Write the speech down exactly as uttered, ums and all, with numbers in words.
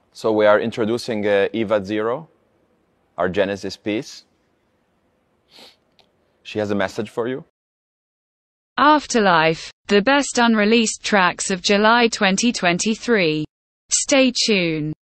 So we are introducing uh, Eva zero, our Genesis piece. She has a message for you. Afterlife, the best unreleased tracks of July twenty twenty-three. Stay tuned.